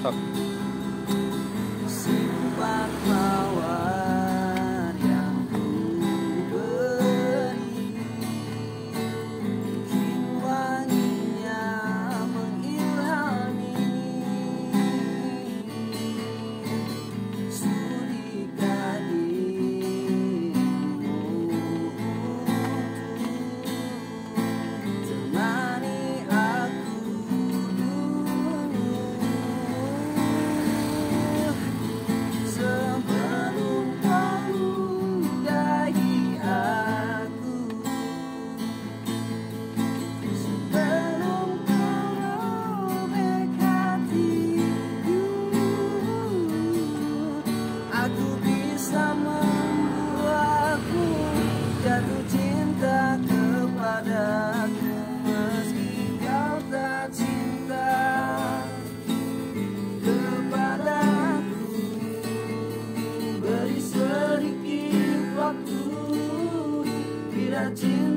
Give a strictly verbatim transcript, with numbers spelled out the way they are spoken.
Stop. Simpan mawar yang ku beri, bikin wanginya mengilhami. Sudikah dirimu temani aku dulu, sebelum kau ludahi aku, sebelum kau robek hatiku. Aku bisa membuatmu jatuh cinta kepadaku, meski kau tak cinta kepadaku. Beri sedikit waktu, bila cinta